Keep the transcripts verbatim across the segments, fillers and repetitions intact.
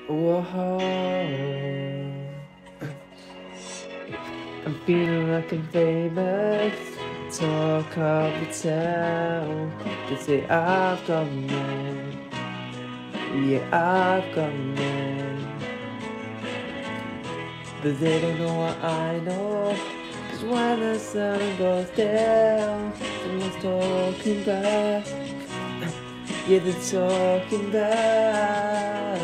Whoa, I'm feeling like I'm famous. Talk of the town. They say I've got man. Yeah, I've got man. But they don't know what I know. Cause when the sun goes down, someone's talking back. Yeah, they're talking back.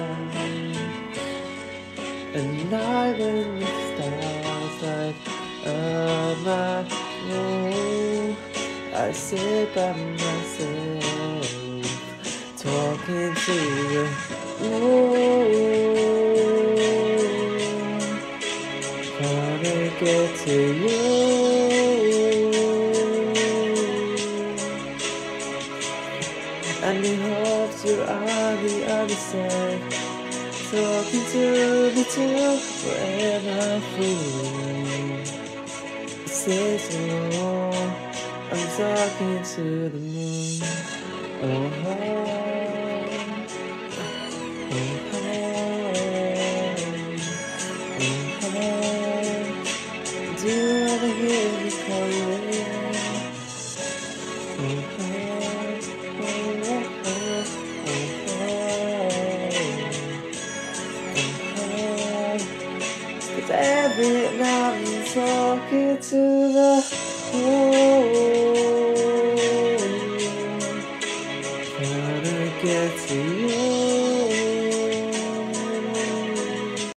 And night when the stars light up my room, I sit by myself, talking to the moon. Trying to get to you. And he hopes you're on the other side, talking to the two forever free. It says no, I'm talking to the moon. Oh, oh, oh, oh, oh, oh. Do you ever hear me calling? Oh, oh, oh, oh, oh. Cause every night I'm talking to the moon.